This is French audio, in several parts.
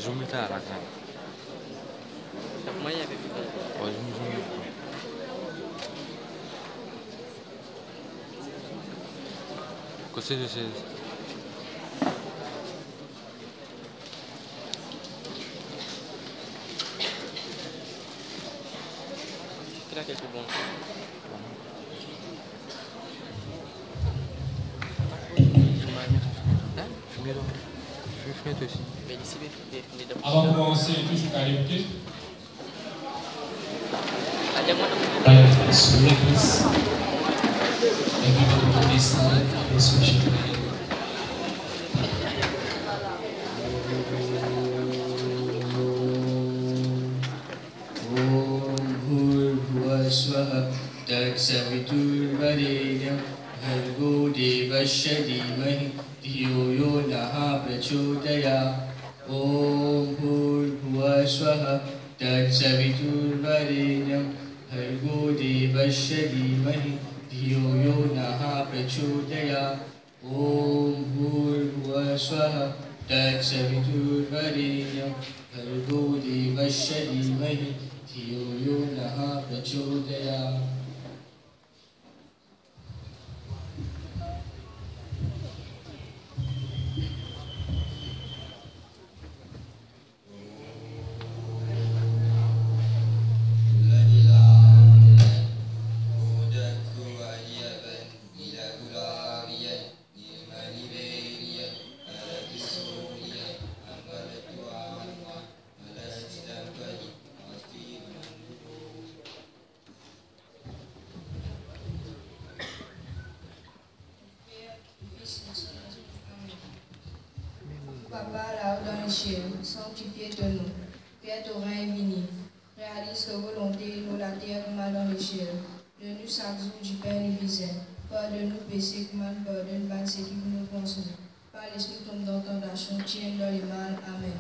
zoom lite här kan. Moi, il y avait plus de... Ouais, zoom. Côté de 16. Il a quelques bons. Je vais fenêtre aussi. Mais ici, les deux. Avant de commencer, toujours qu'à l'écouter. Right, so please, everybody please stand for this worship. तत्सवितुर्वरेण्यं भर्गो देवस्य धीमहि धियो यो नः प्रचोदयात् ॐ भूर्भुवः स्वः तत्सवितुर्वरेण्यं भर्गो देवस्य धीमहि धियो यो नः प्रचोदयात् ॐ भूर्भुवः स्वः तत्सवितुर्वरेण्यं भर्गो देवस्य धीमहि धियो यो नः प्रचोदयात् Papa, là-haut dans les cieux, sanctifie-nous. Père, ton règne venu. Réalise ta volonté, nous la terre comme dans les cieux. Donne-nous chaque jour du pain et du misère. Pardonne-nous péchés comme nous pardonne ceux qui nous offensent. Pas laisse-nous tomber dans tentation, tiens dans les mal. Amen.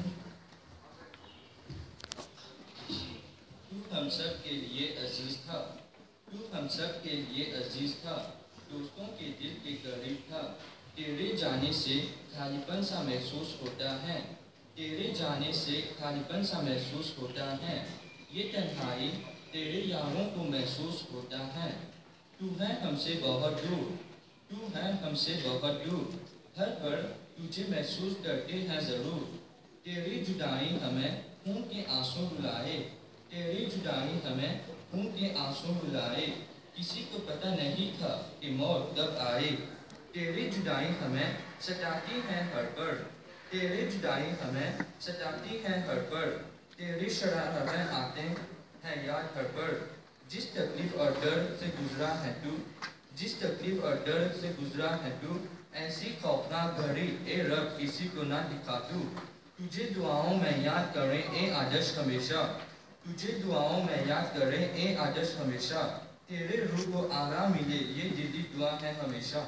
तू हम सब के लिए अजीज था, तू हम सब के लिए अजीज था, दोस्तों के दिल के करीब था। तेरे जाने से खालीपन सा महसूस होता है, तेरे जाने से खालीपन सा महसूस होता है। ये तन्हाई तेरे यारों को महसूस होता है। तू है हमसे बहुत दूर, तू है हमसे बहुत दूर, हर पल तुझे महसूस करते हैं ज़रूर। तेरी जुदाई हमें खून के आंसू रुलाए, तेरी जुदाई हमें खून के आंसू रुलाए। किसी को पता नहीं था कि मौत कब आए। तेरी जुदाई हमें सताती है हर पल, तेरी जुदाई हमें सताती है हर पल। तेरी शरारतें आते हैं याद हर पल। जिस तकलीफ और दर्द से गुजरा है तू, जिस तकलीफ और दर्द से गुजरा है तू, ऐसी खौफनाक घड़ी ए रब किसी को ना दिखा तू। तुझे दुआओं में याद करें ए आदर्श हमेशा, तुझे दुआओं में याद करें ए आदर्श हमेशा। तेरे रूह को आराम मिले ये दिली दुआ है हमेशा।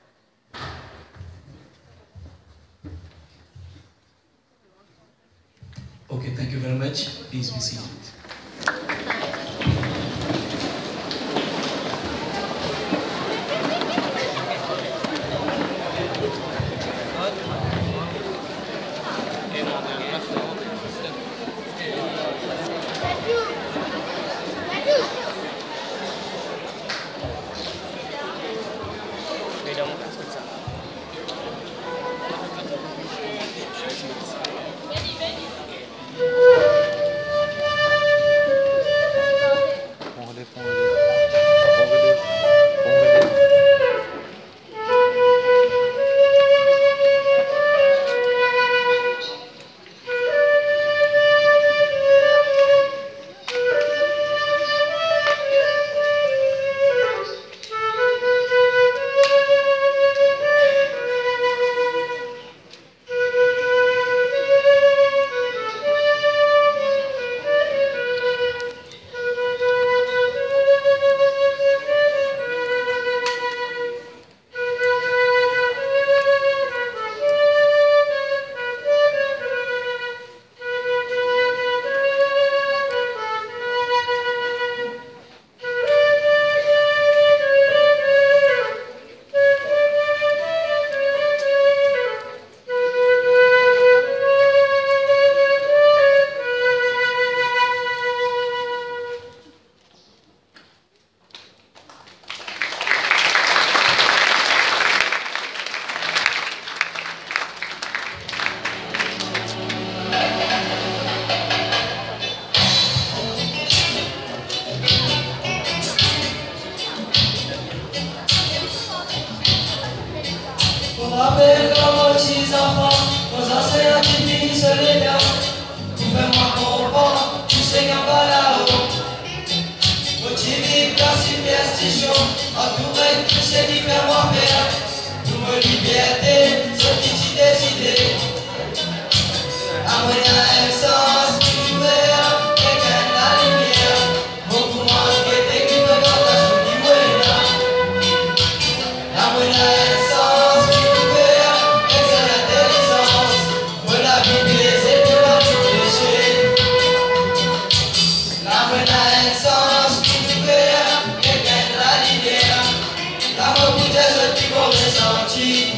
Okay, thank you very much. Please be seated. rappelle comme aux petits enfants, nos enseignants qui finissent les dents. Fais-moi comprendre, tu sais qu'il n'y a pas là-haut. Motivé par superstition, entouré de tous ces différents pères. Pour me liberté, ce qui t'y décidé. Après un sens qui ouvert, et gagne la lumière. Beaucoup moins qui était qui me partage au niveau. Après un sens qui ouvert, et c'est l'intelligence. Pour la vie plaisir, pour la vie péché. Après un sens qui ouvert, et gagne la lumière. La mort pour des autres qui vont ressentir.